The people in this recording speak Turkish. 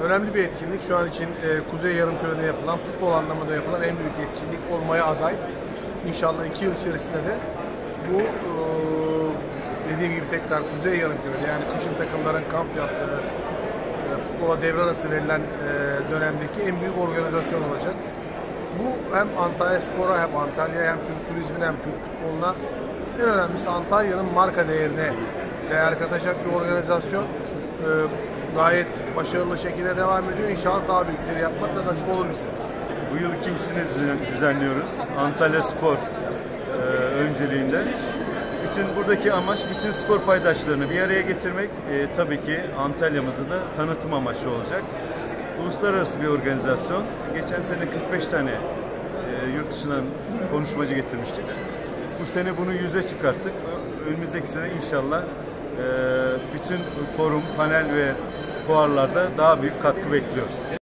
Önemli bir etkinlik. Şu an için Kuzey Yarımküre'de yapılan, futbol anlamında yapılan en büyük etkinlik olmaya aday. İnşallah 2 yıl içerisinde de bu dediğim gibi tekrar Kuzey Yarımküre'de, yani kışın takımların kamp yaptığı, futbola devre arası verilen dönemdeki en büyük organizasyon olacak. Bu hem Antalya Spor'a, hem Antalya, hem Türk turizmine, hem Türk futboluna, en önemlisi Antalya'nın marka değerine değer katacak bir organizasyon. Gayet başarılı şekilde devam ediyor. İnşallah daha büyükleri yapmak da nasip olur bize. Bu yıl ikincisini düzenliyoruz. Antalya Spor önceliğinde. Bütün buradaki amaç bütün spor paydaşlarını bir araya getirmek. Tabii ki Antalya'mızı da tanıtım amaçlı olacak. Uluslararası bir organizasyon. Geçen sene 45 tane yurt dışından konuşmacı getirmiştik. Bu sene bunu 100'e çıkarttık. Önümüzdeki sene inşallah bütün forum, panel ve fuarlarda daha büyük katkı bekliyoruz.